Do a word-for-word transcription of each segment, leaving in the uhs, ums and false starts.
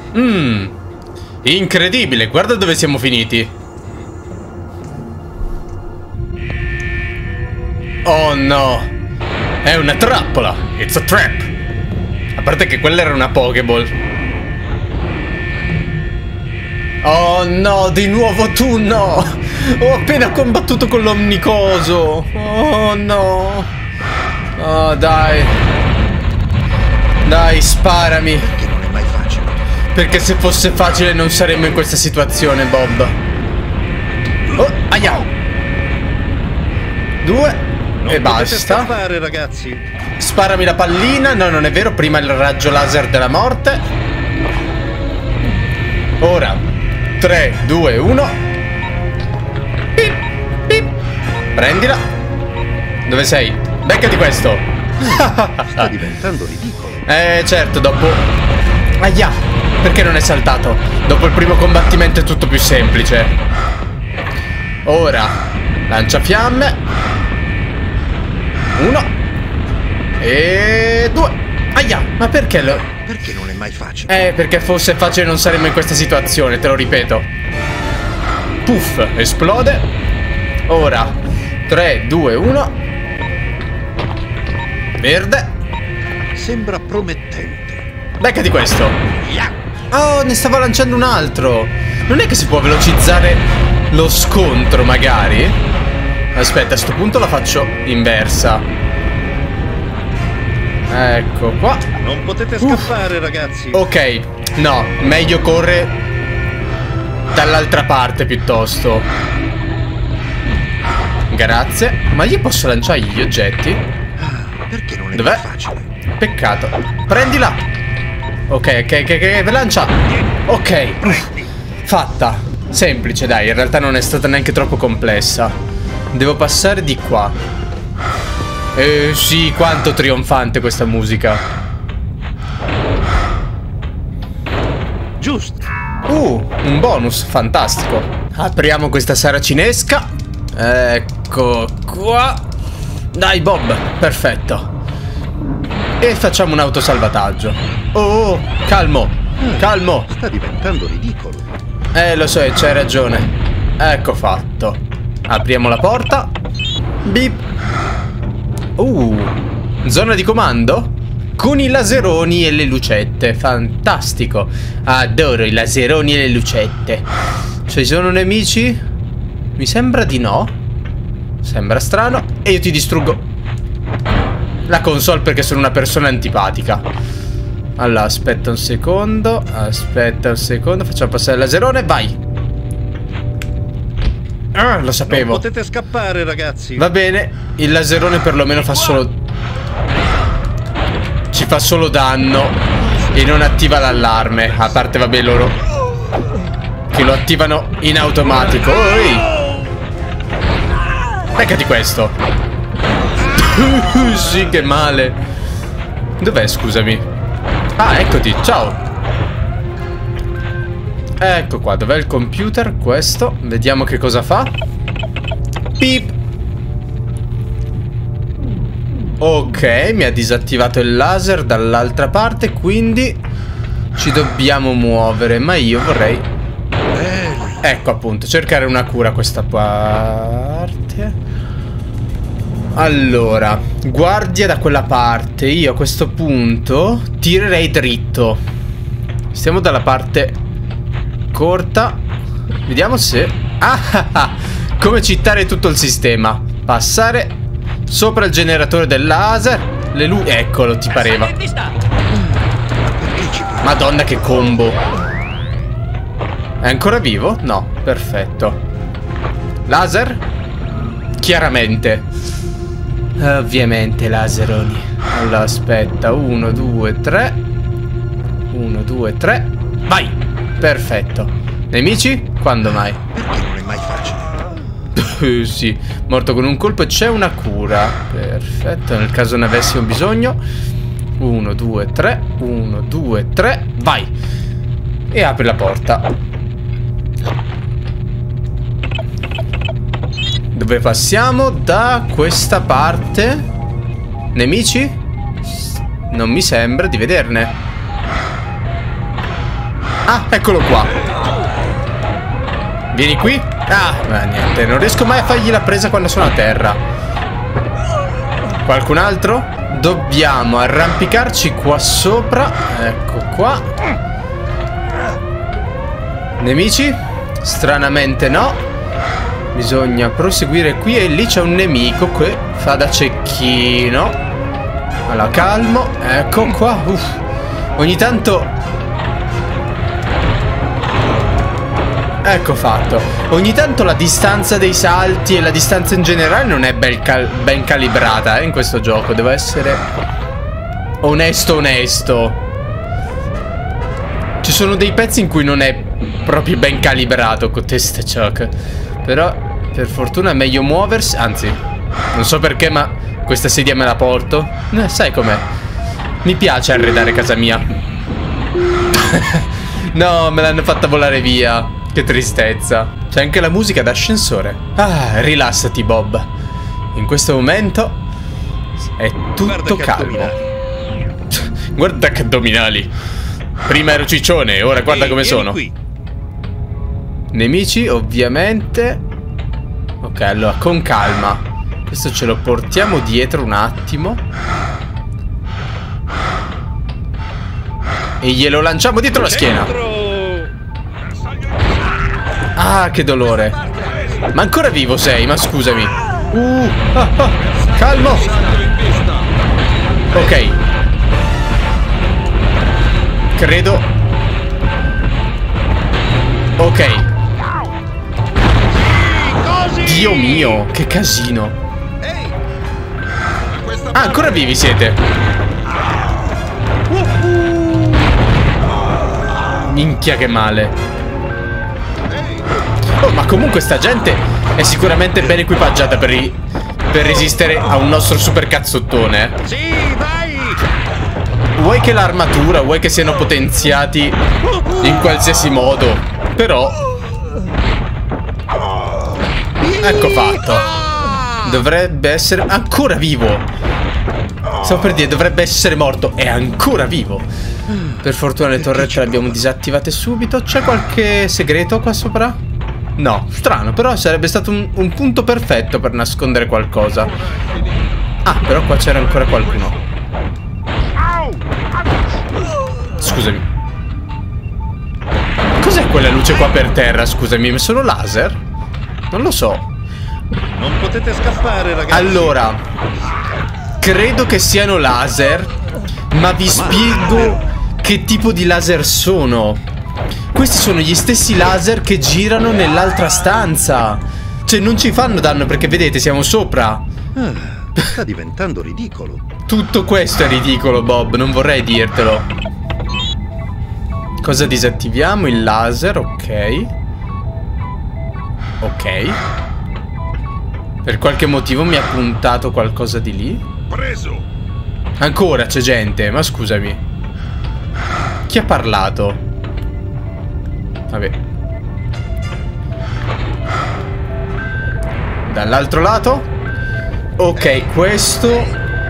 Mmm. Incredibile, guarda dove siamo finiti. Oh no. È una trappola. It's a trap. A parte che quella era una Pokéball. Oh no, di nuovo tu no. Ho appena combattuto con l'Omnicoso. Oh no. Oh dai. Dai, sparami. Perché non è mai facile. Perché se fosse facile non saremmo in questa situazione, Bob. Oh, aia. Due. Non E basta. scappare, ragazzi. Sparami la pallina. No, non è vero. Prima il raggio laser della morte. Ora tre, due, uno. Pip, pip. Prendila. Dove sei? Beccati questo. Sta diventando ridicolo. Eh certo, dopo... Aia. Perché non è saltato? Dopo il primo combattimento è tutto più semplice. Ora lanciafiamme. Uno. E due. Aia. Ma perché lo... Perché non è mai facile. Eh, perché fosse facile non saremmo in questa situazione, te lo ripeto. Puff, esplode. Ora tre, due, uno. Verde. Sembra promettente. Beccati questo. Oh, ne stava lanciando un altro. Non è che si può velocizzare lo scontro, magari? Aspetta, a sto punto la faccio inversa. Ecco qua. Non potete Uff. scappare, ragazzi. Ok, no, meglio corre dall'altra parte piuttosto. Grazie. Ma io posso lanciare gli oggetti? Ah, perché non è Dov'è? mai facile. Peccato. Prendila. Ok, ok, ok, ok, lancia. Ok. Uff. Fatta. Semplice, dai, in realtà non è stata neanche troppo complessa. Devo passare di qua. Eh sì, quanto trionfante questa musica. Giusto. Uh, un bonus, fantastico. Apriamo questa saracinesca. Ecco qua. Dai Bob, perfetto. E facciamo un autosalvataggio. Oh, calmo, calmo. Sta diventando ridicolo. Eh, lo so, c'hai ragione. Ecco fatto. Apriamo la porta. Bip. Uh, zona di comando? Con i laseroni e le lucette. Fantastico. Adoro i laseroni e le lucette. Ci sono nemici? Mi sembra di no. Sembra strano. E io ti distruggo la console perché sono una persona antipatica. Allora, aspetta un secondo. Aspetta un secondo. Facciamo passare il laserone. Vai. Ah, lo sapevo. Non potete scappare, ragazzi. Va bene. Il laserone perlomeno fa solo... Ci fa solo danno e non attiva l'allarme. A parte, vabbè, loro che lo attivano in automatico. Oi. Beccati questo. Sì, che male. Dov'è, scusami? Ah, eccoti, ciao. Ecco qua, dov'è il computer? Questo, vediamo che cosa fa. Pip. Ok, mi ha disattivato il laser dall'altra parte, quindi ci dobbiamo muovere. Ma io vorrei... Ecco appunto, cercare una cura a questa parte. Allora, guardia da quella parte. Io a questo punto tirerei dritto. Stiamo dalla parte corta. Vediamo se... Ah, ah, ah. Come citare tutto il sistema. Passare sopra il generatore del laser. Le luci... Eccolo, ti pareva. Madonna, che combo. È ancora vivo? No, perfetto. Laser? Chiaramente. Ovviamente laseroni. Allora aspetta. Uno, due, tre. Uno, due, tre. Vai. Perfetto. Nemici? Quando mai? Perché non è mai facile. Sì. Morto con un colpo e c'è una cura. Perfetto. Nel caso ne avessimo bisogno. Uno, due, tre. Uno, due, tre. Vai. E apri la porta. Dove passiamo? Da questa parte. Nemici? Non mi sembra di vederne. Ah, eccolo qua. Vieni qui. Ah, ma niente, non riesco mai a fargli la presa quando sono a terra. Qualcun altro? Dobbiamo arrampicarci qua sopra. Ecco qua. Nemici? Stranamente no. Bisogna proseguire qui e lì c'è un nemico che fa da cecchino. Allora, calmo. Ecco qua. Uff. Ogni tanto... Ecco fatto. Ogni tanto la distanza dei salti e la distanza in generale non è ben, cal ben calibrata eh, in questo gioco. Devo essere onesto onesto. Ci sono dei pezzi in cui non è proprio ben calibrato con testa Chuck. Però per fortuna è meglio muoversi. Anzi, non so perché, ma questa sedia me la porto. eh, Sai com'è? Mi piace arredare casa mia. No, me l'hanno fatta volare via. Che tristezza. C'è anche la musica d'ascensore. Ah, rilassati Bob. In questo momento è tutto calmo. Guarda che addominali. Prima ero ciccione, ora guarda come sono. Nemici ovviamente. Ok, allora con calma. Questo ce lo portiamo dietro un attimo e glielo lanciamo dietro la schiena. Ah, che dolore. Ma ancora vivo sei, ma scusami. Uh, ah, ah, calmo. Ok. Credo. Ok. Dio mio, che casino. Ah, ancora vivi siete. Minchia che male. Oh, ma comunque sta gente è sicuramente ben equipaggiata per, ri per resistere a un nostro super cazzottone. Sì, vai! Vuoi che l'armatura, vuoi che siano potenziati in qualsiasi modo, però... Ecco fatto. Dovrebbe essere ancora vivo. Stavo per dire, dovrebbe essere morto. È ancora vivo. Per fortuna le torrette le abbiamo disattivate subito. C'è qualche segreto qua sopra? No, strano, però sarebbe stato un, un punto perfetto per nascondere qualcosa. Ah, però qua c'era ancora qualcuno. Scusami. Cos'è quella luce qua per terra, scusami? Sono laser? Non lo so. Non potete scappare, ragazzi. Allora, credo che siano laser, ma vi spiego che tipo di laser sono. Questi sono gli stessi laser che girano nell'altra stanza. Cioè non ci fanno danno perché vedete siamo sopra. Ah, sta diventando ridicolo. Tutto questo è ridicolo Bob, non vorrei dirtelo. Cosa disattiviamo? Il laser, ok. Ok. Per qualche motivo mi ha puntato qualcosa di lì. Preso. Ancora c'è gente, ma scusami. Chi ha parlato? Vabbè. Dall'altro lato. Ok, questo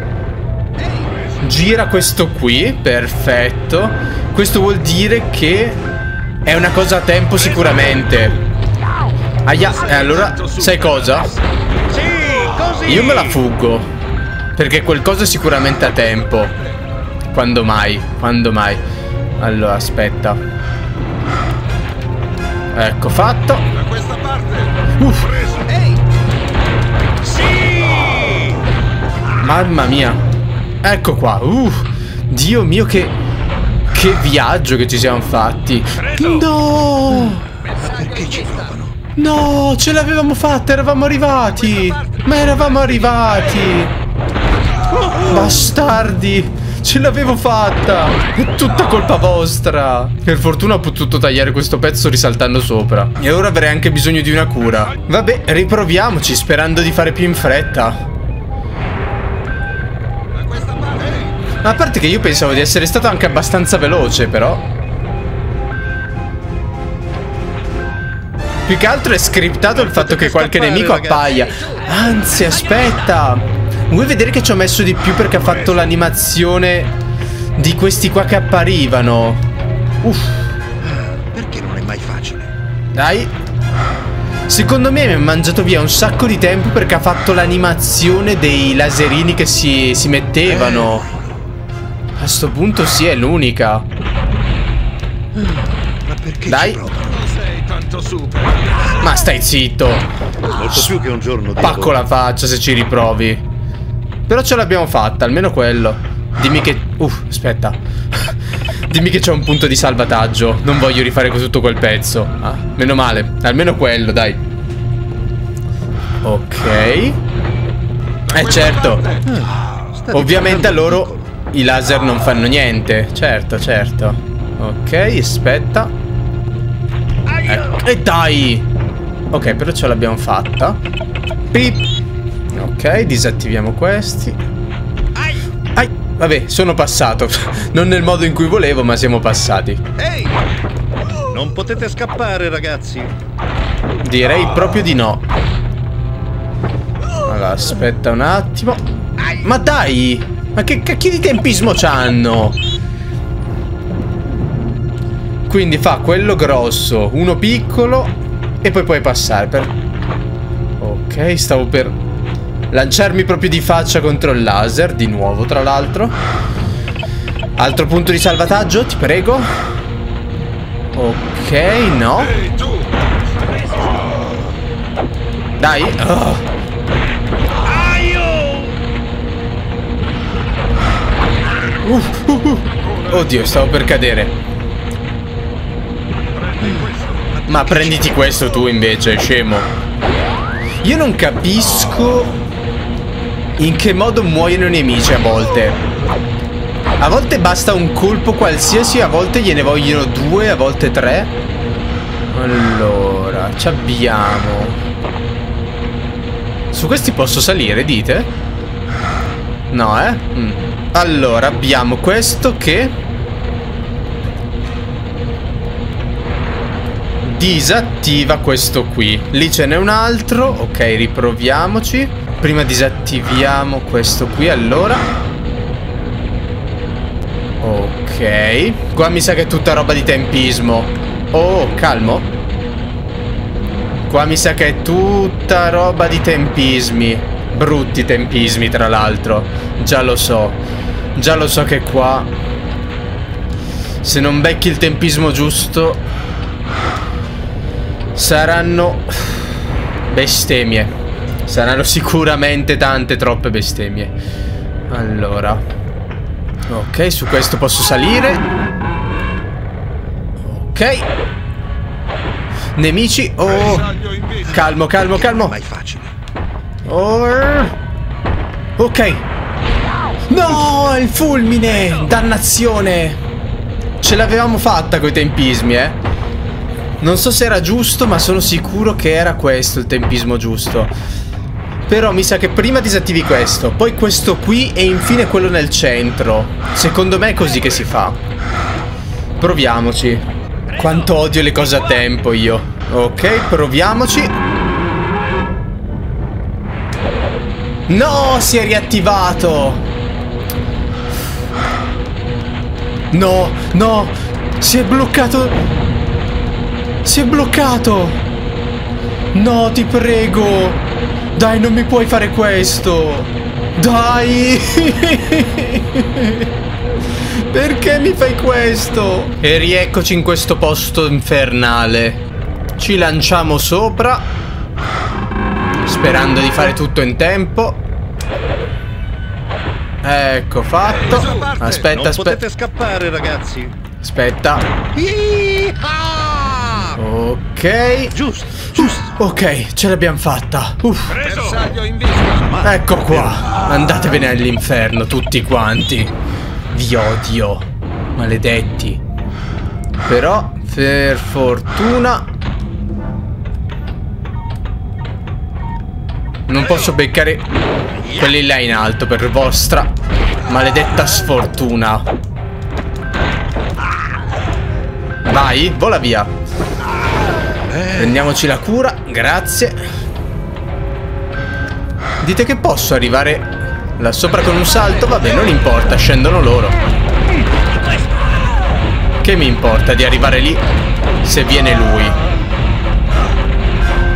gira questo qui. Perfetto. Questo vuol dire che è una cosa a tempo sicuramente. Aia, e allora sai cosa? Io me la fuggo, perché qualcosa è sicuramente a tempo. Quando mai? Quando mai? Allora, aspetta. Ecco fatto. Da questa parte. Uff. Ehi. Sì! Mamma mia. Ecco qua. Uh, Dio mio, che Che viaggio che ci siamo fatti. No. Ma perché ci provano? No, ce l'avevamo fatta, eravamo arrivati. Ma eravamo arrivati. Bastardi. Ce l'avevo fatta. È tutta colpa vostra. Per fortuna ho potuto tagliare questo pezzo risaltando sopra. E ora avrei anche bisogno di una cura. Vabbè, riproviamoci sperando di fare più in fretta. A parte che io pensavo di essere stato anche abbastanza veloce, però. Più che altro è scriptato il fatto che qualche nemico appaia. Anzi, aspetta. Vuoi vedere che ci ho messo di più perché ha fatto l'animazione di questi qua che apparivano? Uff. Dai. Secondo me mi ha mangiato via un sacco di tempo perché ha fatto l'animazione dei laserini che si, si mettevano. A sto punto sì, è l'unica. Ma perché Dai. ci provano? Sei tanto super. Ma stai zitto. Molto più che un giorno di Pacco lavoro. la faccia se ci riprovi. Però ce l'abbiamo fatta, almeno quello. Dimmi che... Uff, aspetta. Dimmi che c'è un punto di salvataggio. Non voglio rifare tutto quel pezzo. Ah, meno male, almeno quello, dai. Ok. Eh certo. Sta Ovviamente a diventando loro ridicolo. i laser non fanno niente. Certo, certo. Ok, aspetta. Ecco. E dai. Ok, però ce l'abbiamo fatta. Pip. Ok, disattiviamo questi. Ai, vabbè, sono passato. Non nel modo in cui volevo, ma siamo passati. Ehi! Non potete scappare, ragazzi. Direi proprio di no. Allora, aspetta un attimo. Ma dai! Ma che cacchio di tempismo c'hanno? Quindi fa quello grosso, uno piccolo e poi puoi passare per... Ok, stavo per lanciarmi proprio di faccia contro il laser, di nuovo tra l'altro. Altro punto di salvataggio, ti prego. Ok, no. Ehi, tu. Dai. Oh. Uh, uh, uh. Oddio, stavo per cadere. Ma prenditi questo tu invece, scemo. Io non capisco in che modo muoiono i nemici a volte. A volte basta un colpo qualsiasi, a volte gliene vogliono due, a volte tre. Allora, ci abbiamo. Su questi posso salire, dite? No, eh? Mm. Allora, abbiamo questo che disattiva questo qui. Lì ce n'è un altro. Ok, riproviamoci. Prima disattiviamo questo qui, allora. Ok. Qua mi sa che è tutta roba di tempismo. Oh, calmo. Qua mi sa che è tutta roba di tempismi. Brutti tempismi, tra l'altro. Già lo so. Già lo so che qua, se non becchi il tempismo giusto, saranno bestemmie. Saranno sicuramente tante, troppe bestemmie. Allora. Ok, su questo posso salire. Ok. Nemici. Oh. Calmo, calmo, calmo. Mai facile. Oh. Ok. No, il fulmine. Dannazione. Ce l'avevamo fatta coi tempismi, eh. Non so se era giusto, ma sono sicuro che era questo il tempismo giusto. Però mi sa che prima disattivi questo, poi questo qui e infine quello nel centro. Secondo me è così che si fa. Proviamoci. Quanto odio le cose a tempo io. Ok, proviamoci. No, si è riattivato. No, no, si è bloccato. Si è bloccato. No, ti prego. Dai, non mi puoi fare questo. Dai. Perché mi fai questo? E rieccoci in questo posto infernale. Ci lanciamo sopra, sperando di fare tutto in tempo. Ecco fatto. Aspetta, Non aspetta. potete scappare, ragazzi. Aspetta. Ok. Giusto, giusto. Ok, ce l'abbiamo fatta. Uff. Bersaglio in vista. Ecco qua. Andatevene all'inferno tutti quanti. Vi odio. Maledetti. Però, per fortuna, non posso beccare quelli là in alto per vostra maledetta sfortuna. Vai, vola via. Prendiamoci la cura, grazie. Dite che posso arrivare là sopra con un salto? Vabbè, non importa, scendono loro. Che mi importa di arrivare lì se viene lui?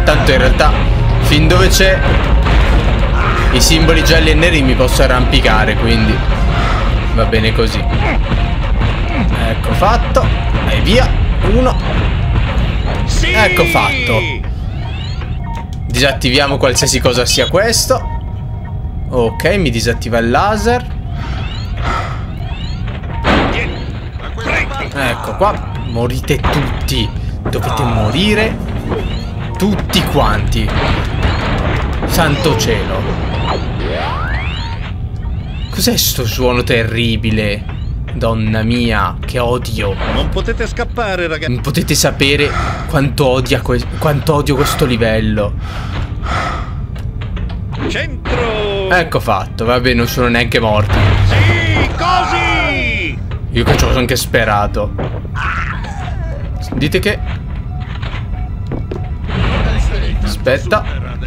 Tanto in realtà, fin dove c'è i simboli gialli e neri mi posso arrampicare, quindi va bene così. Ecco fatto. E via. Uno. Sì! Ecco fatto. Disattiviamo qualsiasi cosa sia questo. Ok, mi disattiva il laser. Ecco qua. Morite tutti. Dovete morire tutti quanti. Santo cielo. Cos'è sto suono terribile? Donna mia, che odio. Non potete scappare, ragazzi. Non potete sapere quanto odia que- quanto odio questo livello. Centro! Ecco fatto, vabbè, non sono neanche morti. Sì, così! Io che ci ho anche sperato. Dite che... Aspetta.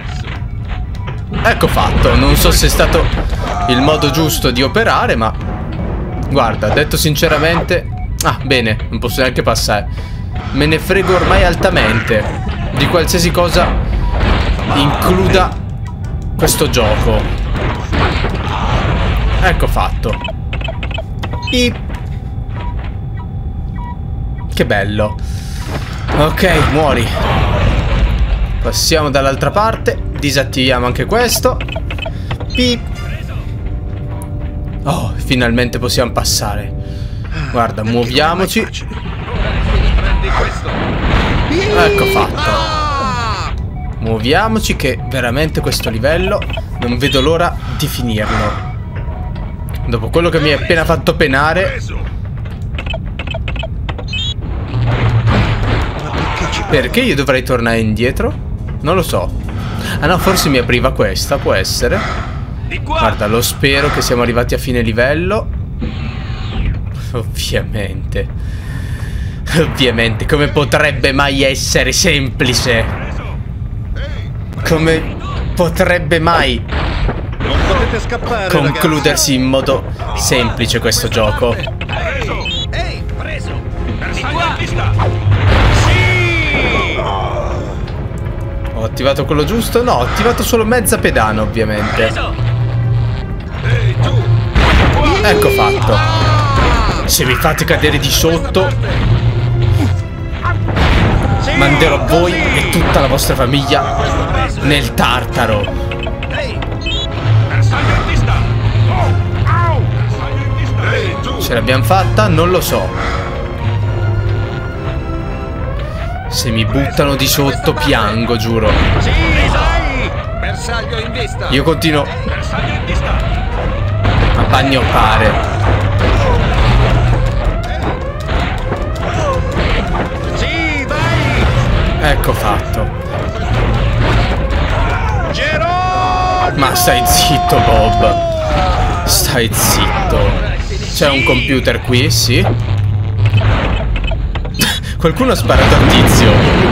Ecco fatto, non so se è stato il modo giusto di operare, ma... Guarda, detto sinceramente... Ah, bene, non posso neanche passare. Me ne frego ormai altamente di qualsiasi cosa includa questo gioco. Ecco fatto. Pip. Che bello. Ok, muori. Passiamo dall'altra parte. Disattiviamo anche questo. Pip. Oh, finalmente possiamo passare. Guarda, muoviamoci. Ecco fatto. Muoviamoci che veramente questo livello non vedo l'ora di finirlo. Dopo quello che mi hai appena fatto penare. Perché io dovrei tornare indietro? Non lo so. Ah no, forse mi apriva questa, può essere. Guarda, lo spero che siamo arrivati a fine livello. Ovviamente. Ovviamente, come potrebbe mai essere semplice? Come potrebbe mai Non potete scappare, concludersi in modo semplice questo gioco? Ehi, preso! Bersaglio di sta! Sì! Ho attivato quello giusto? No, ho attivato solo mezza pedana, ovviamente. Ehi, tu! Ecco fatto. Se mi fate cadere di sotto, Sì, manderò voi così! e tutta la vostra famiglia nel Tartaro. Ehi! Bersaglio di sta! Oh! Au! Bersaglio di sta! Ehi, tu! Ce l'abbiamo fatta? Non lo so. Se mi buttano di sotto piango, giuro. Sì, vai! Bersaglio in vista! Io continuo Bersaglio in vista! a bagnoppare. Sì, vai! Ecco fatto. Geronimo! Ma stai zitto, Bob. Stai zitto. C'è un computer qui, sì. Qualcuno ha sparato al tizio.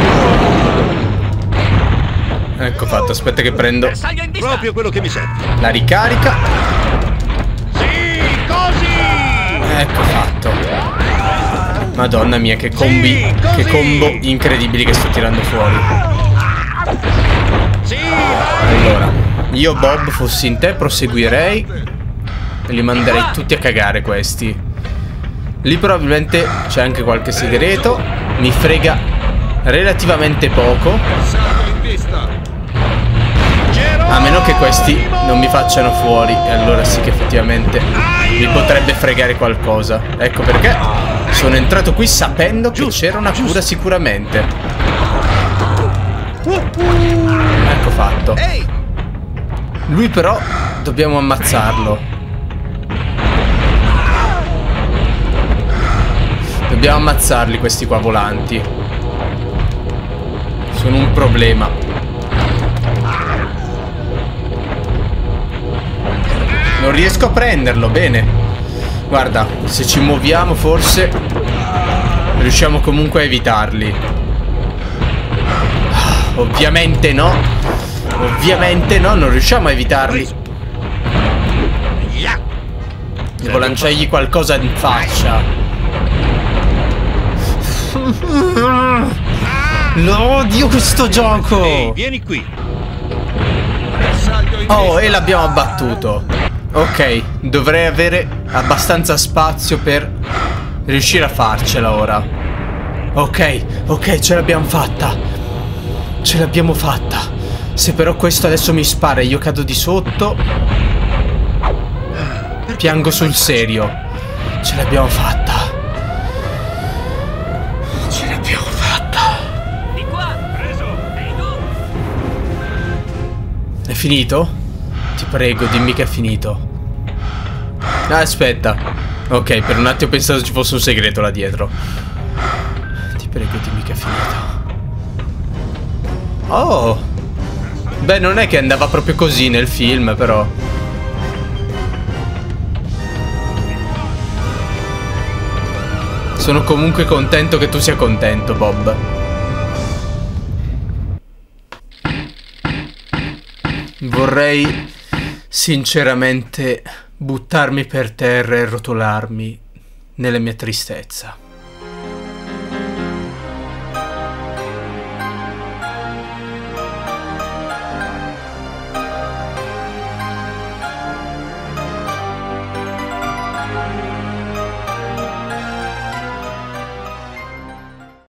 Ecco fatto, aspetta che prendo Bersaglio in vista! Proprio quello che mi serve. la ricarica. Sì, così! Ecco fatto. Madonna mia, che combi, che combo incredibili che sto tirando fuori. Sì, vai! Allora, io Bob fossi in te proseguirei e li manderei tutti a cagare questi. Lì probabilmente c'è anche qualche segreto. Mi frega relativamente poco. Bersaglio in vista! A meno che questi non mi facciano fuori. E allora sì che effettivamente mi potrebbe fregare qualcosa. Ecco perché sono entrato qui sapendo che c'era una cura sicuramente. Ecco fatto. Ehi! Lui però dobbiamo ammazzarlo. Dobbiamo ammazzarli questi qua volanti. Sono un problema. Non riesco a prenderlo, bene. Guarda, se ci muoviamo forse riusciamo comunque a evitarli. Ah, ovviamente no. Ovviamente no, non riusciamo a evitarli. Devo lanciargli qualcosa in faccia. Lo odio questo gioco! Ehi, vieni qui. Oh, e l'abbiamo abbattuto. Ok, dovrei avere abbastanza spazio per riuscire a farcela ora. Ok, ok, ce l'abbiamo fatta. Ce l'abbiamo fatta. Se però questo adesso mi spara e io cado di sotto, piango sul serio. Ce l'abbiamo fatta. Ce l'abbiamo fatta. Di qua! Preso! Ehi tu! È finito? Ti prego, dimmi che è finito. Ah, aspetta. Ok, per un attimo ho pensato ci fosse un segreto là dietro. Ti prego, dimmi che è finito. Oh! Beh, non è che andava proprio così nel film, però. Sono comunque contento che tu sia contento, Bob. Vorrei sinceramente buttarmi per terra e rotolarmi nella mia tristezza.